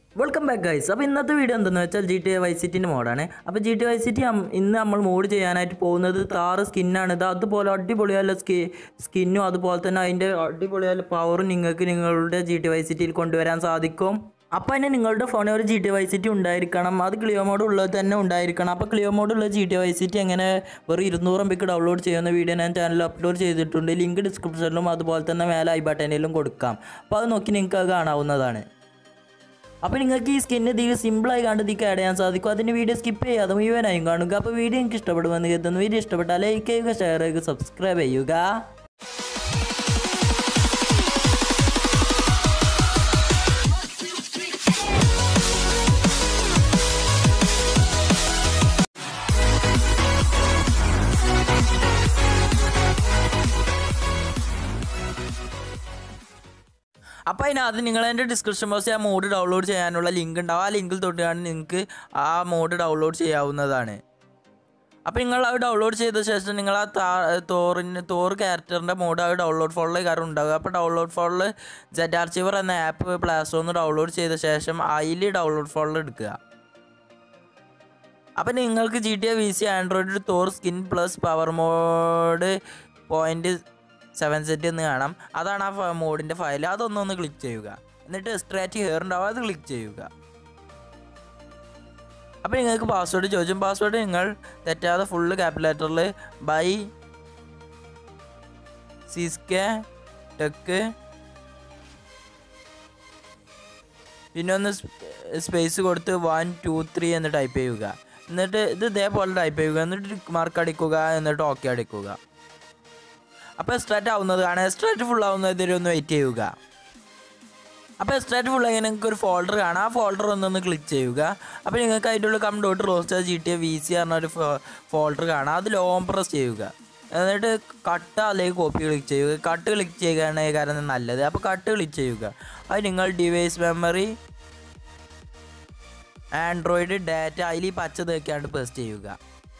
Welcome back guys. അപ്പോൾ ഇന്നത്തെ video എന്തെന്ന് വെച്ചാൽ GTA Vice Cityൻ്റെ മോഡാണ്. അപ്പോൾ GTA Vice City ഇന്ന് നമ്മൾ മോഡ് ചെയ്യാനായിട്ട് പോകുന്നത് താറ് സ്കിന്നാണ്. ഇത് അതുപോലെ അടിപൊളിയായ സ്കിന്നും അതുപോലെ തന്നെ അതിൻ്റെ അടിപൊളിയായ പവറും നിങ്ങൾക്ക് നിങ്ങളുടെ GTA Vice Cityയിൽ കൊണ്ടുവരാൻ സാധിക്കും. അപ്പോൾ തന്നെ നിങ്ങളുടെ ഫോണിൽ ഒരു GTA Vice City ഉണ്ടായിരിക്കണം. അത് ക്ലിയർ മോഡ് ഉള്ളത് തന്നെ ഉണ്ടായിരിക്കണം. അപ്പോൾ ക്ലിയർ മോഡുള്ള GTA Vice City എങ്ങനെ വെറും 200 MB ഡൗൺലോഡ് ചെയ്യുന്ന വീഡിയോ ഞാൻ ചാനലിൽ അപ്ലോഡ് ചെയ്തിട്ടുണ്ട്. ലിങ്ക് ഡിസ്ക്രിപ്ഷനിലും അതുപോലെ തന്നെ മേലെ ഐ ബട്ടണിലും കൊടുക്കാം. അപ്പോൾ അത് നോക്കി നിങ്ങൾക്ക് അത് കാണാവുന്നതാണ്. അപ്പോൾ നിങ്ങൾക്ക് ഈ സ്കിന്ന് ഇതിൽ സിമ്പിളായി കണ്ട് ഇതിക്ക് ആഡ് ചെയ്യാൻ സാധിക്കും. അതിന് വീഡിയോ സ്കിപ്പ് ചെയ്യാതെ മുഴുവനായും കാണുക. അപ്പോൾ വീഡിയോ എനിക്ക് ഇഷ്ടപ്പെടുമെന്ന് കരുതുന്നു. വീഡിയോ ഇഷ്ടപ്പെട്ടാൽ ലൈക്ക് ചെയ്യുക, ഷെയർ ചെയ്യുക, സബ്സ്ക്രൈബ് ചെയ്യുക. അപ്പോൾ അതിനകത്ത് നിങ്ങളെൻ്റെ ഡിസ്ക്രിപ്ഷൻ ബോക്സിൽ ആ മോഡ് ഡൗൺലോഡ് ചെയ്യാനുള്ള ലിങ്ക് ഉണ്ടാവും. ആ ലിങ്കിൽ തൊട്ടാണ് നിങ്ങൾക്ക് ആ മോഡ് ഡൗൺലോഡ് ചെയ്യാവുന്നതാണ്. അപ്പോൾ നിങ്ങൾ അത് ഡൗൺലോഡ് ചെയ്ത ശേഷം നിങ്ങൾ ആ തോർ ക്യാരക്ടറിൻ്റെ മോഡ് ആ ഡൗൺലോഡ് ഫോളിൽ കാരണം ഉണ്ടാകുക. അപ്പോൾ ഡൗൺലോഡ് ഫോളിൽ ജെറ്റ് ആർച്ചീവർ എന്ന ആപ്പ് പ്ലേ സ്റ്റോറിൽ നിന്ന് ഡൗൺലോഡ് ചെയ്ത ശേഷം അതിൽ ഡൗൺലോഡ് ഫോളിൽ എടുക്കുക. അപ്പോൾ നിങ്ങൾക്ക് GTA VC Android Thor skin plus power mod 0.7 എന്ന് കാണാം. അതാണ് ആ മോഡിൻ്റെ ഫയൽ. അതൊന്നൊന്ന് ക്ലിക്ക് ചെയ്യുക. എന്നിട്ട് സ്ട്രേറ്റ് ഹെയർ ഉണ്ടാവും, അത് ക്ലിക്ക് ചെയ്യുക. അപ്പോൾ നിങ്ങൾക്ക് പാസ്വേഡ് ചോദിച്ചും. പാസ്വേഡ് നിങ്ങൾ തെറ്റാതെ ഫുള്ള് ക്യാപിറ്റൽ ബൈ സിസ്കെ ടെക്ക് പിന്നെ ഒന്ന് സ്പേസ് കൊടുത്ത് 1 2 3 എന്ന് ടൈപ്പ് ചെയ്യുക. എന്നിട്ട് ഇത് ഇതേപോലെ ടൈപ്പ് ചെയ്യുക. എന്നിട്ട് മാർക്ക് അടിക്കുക. എന്നിട്ട് ഓക്കെ അടിക്കുക. അപ്പോൾ എക്സ്ട്രാക്റ്റ് ആവുന്നത് കാണാം. എക്സ്ട്രാക്റ്റ് ഫുൾ ആവുന്നത് വരെ ഒന്ന് വെയിറ്റ് ചെയ്യുക. അപ്പോൾ എക്സ്ട്രാക്റ്റ് ഫുൾ ആയി നിങ്ങൾക്ക് ഒരു ഫോൾഡർ കാണാം. ആ ഫോൾഡർ ഒന്നൊന്ന് ക്ലിക്ക് ചെയ്യുക. അപ്പോൾ നിങ്ങൾക്ക് അതിൻ്റെ ഉള്ളിൽ .roster GTA VC പറഞ്ഞൊരു ഫോൾഡർ കാണാം. അത് ലോങ് പ്രസ് ചെയ്യുക. എന്നിട്ട് കട്ട് അല്ലെങ്കിൽ കോപ്പി ക്ലിക്ക് ചെയ്യുക. കട്ട് ക്ലിക്ക് ചെയ്യുകയാണ് കാരണം നല്ലത്. അപ്പോൾ കട്ട് ക്ലിക്ക് ചെയ്യുക. അത് നിങ്ങൾ ഡിവൈസ് മെമ്മറി ആൻഡ്രോയിഡ് ഡാറ്റ അതിൽ ഈ പച്ച തേക്കാണ്ട് പേസ്റ്റ് ചെയ്യുക.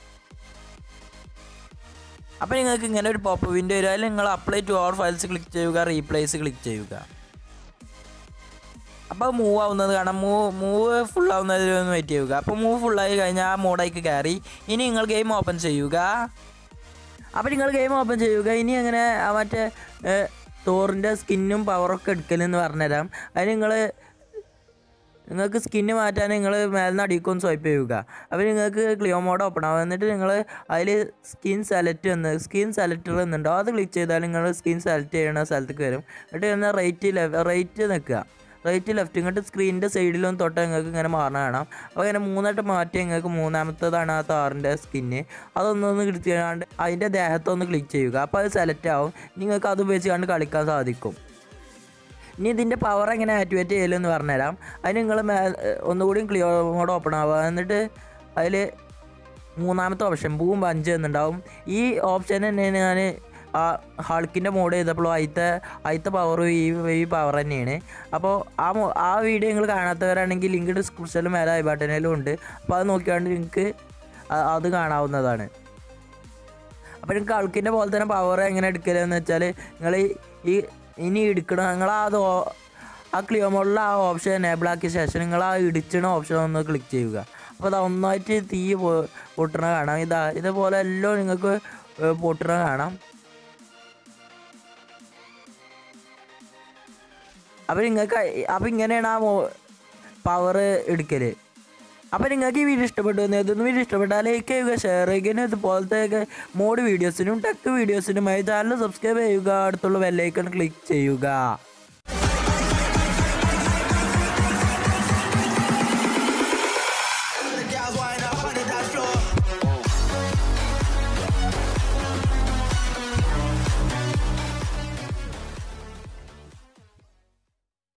അപ്പോൾ നിങ്ങൾക്ക് ഇങ്ങനെ ഒരു പോപ്പ് വിൻഡോ വരും. അതിൽ നിങ്ങൾ അപ്ലൈ ടു അവർ ഫയൽസ് ക്ലിക്ക് ചെയ്യുക. റീപ്ലേസ് ക്ലിക്ക് ചെയ്യുക. അപ്പോൾ മൂവ് ആവുന്നത് കാണാം. മൂവ് ഫുൾ ആവുന്നതിൽ ഒന്ന് വെയിറ്റ് ചെയ്യുക. അപ്പോൾ മൂവ് ഫുള്ളായി കഴിഞ്ഞാൽ ആ മോഡായിക്ക് കയറി. ഇനി നിങ്ങൾ ഗെയിം ഓപ്പൺ ചെയ്യുക. അപ്പോൾ നിങ്ങൾ ഗെയിം ഓപ്പൺ ചെയ്യുക. ഇനി അങ്ങനെ മറ്റേ തോറിൻ്റെ സ്കിന്നും പവറൊക്കെ എടുക്കലെന്ന് പറഞ്ഞുതരാം. അതിന് നിങ്ങൾക്ക് സ്കിന്ന് മാറ്റാൻ നിങ്ങൾ മേലിന് അടിക്കൊന്ന് സ്വൈപ്പ് ചെയ്യുക. അപ്പോൾ നിങ്ങൾക്ക് ക്ലിയർ മോഡ് ഓപ്പൺ ആവും. എന്നിട്ട് നിങ്ങൾ അതിൽ സ്കിൻ സെലക്ടർ എന്നുണ്ടോ അത് ക്ലിക്ക് ചെയ്താൽ നിങ്ങൾ സ്കിൻ സെലക്ട് ചെയ്യുന്ന സ്ഥലത്തേക്ക് വരും. എന്നിട്ട് എന്നാൽ റൈറ്റ് നിൽക്കുക. റൈറ്റ് ലെഫ്റ്റ് ഇങ്ങോട്ട് സ്ക്രീനിൻ്റെ സൈഡിലൊന്നും തൊട്ട് നിങ്ങൾക്ക് ഇങ്ങനെ മാറണം കാണാം. അപ്പോൾ ഇങ്ങനെ മൂന്നായിട്ട് മാറ്റി നിങ്ങൾക്ക് മൂന്നാമത്തേതാണ് ആ താറിൻ്റെ സ്കിന്ന്. അതൊന്നൊന്ന് ക്ലിക്ക് ചെയ്യാണ്ട് അതിൻ്റെ ദേഹത്തൊന്ന് ക്ലിക്ക് ചെയ്യുക. അപ്പോൾ അത് സെലക്ട് ആവും. നിങ്ങൾക്ക് അത് ഉപയോഗിച്ചുകൊണ്ട് കളിക്കാൻ സാധിക്കും. ഇനി ഇതിൻ്റെ പവർ എങ്ങനെ ആക്ടിവേറ്റ് ചെയ്യലെന്ന് പറഞ്ഞുതരാം. അതിന് നിങ്ങൾ ഒന്നുകൂടി ക്ലിയർ മോഡ് ഓപ്പൺ ആവുക. എന്നിട്ട് അതിൽ മൂന്നാമത്തെ ഓപ്ഷൻ ബൂം 5 എന്നുണ്ടാവും. ഈ ഓപ്ഷൻ തന്നെ ഞാൻ ആ ഹൾക്കിൻ്റെ മോഡ് ചെയ്തപ്പോഴും അതിലത്തെ പവറും ഈ പവർ തന്നെയാണ്. അപ്പോൾ ആ വീഡിയോ നിങ്ങൾ കാണാത്തവരാണെങ്കിൽ ലിങ്ക് ഡിസ്ക്രിപ്ഷനിലും മേലെ ഐ ബട്ടണിലും ഉണ്ട്. അപ്പോൾ അത് നോക്കിയാണ്ട് നിങ്ങൾക്ക് അത് കാണാവുന്നതാണ്. അപ്പോൾ നിങ്ങൾക്ക് ഹൾക്കിൻ്റെ പോലെ തന്നെ പവർ എങ്ങനെ എടുക്കലെന്ന് വെച്ചാൽ നിങ്ങൾ ഇനി എടുക്കണം. നിങ്ങൾ ആ ക്ലിയർ മോഡിൽ ആ ഓപ്ഷൻ എനേബിൾ ആക്കിയ ശേഷം നിങ്ങൾ ആ ഇടിച്ചണ ഓപ്ഷൻ ഒന്ന് ക്ലിക്ക് ചെയ്യുക. അപ്പോൾ അത് ഒന്നായിട്ട് തീ പൊട്ടണ കാണാം. ഇതേപോലെ എല്ലാം നിങ്ങൾക്ക് പൊട്ടണ കാണാം. അപ്പോൾ ഇങ്ങനെയാണ് ആ പവർ എടുക്കൽ. അപ്പോൾ നിങ്ങൾക്ക് ഈ വീഡിയോ ഇഷ്ടപ്പെട്ടു എന്നതൊന്നും വീഡിയോ ഇഷ്ടപ്പെട്ടാൽ ലൈക്ക് ചെയ്യുക, ഷെയർ ചെയ്യുക. ഇതുപോലത്തെ മോഡ് വീഡിയോസിനും ടെക് വീഡിയോസിനുമായി ചാനൽ സബ്സ്ക്രൈബ് ചെയ്യുക. അടുത്തുള്ള ബെല്ലൈക്കൺ ക്ലിക്ക് ചെയ്യുക.